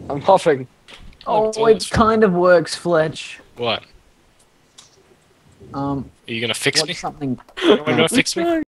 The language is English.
I'm huffing. Oh, it's always it kind of works, Fletch. What? Um, Are you gonna fix me? what's something? You wanna fix me?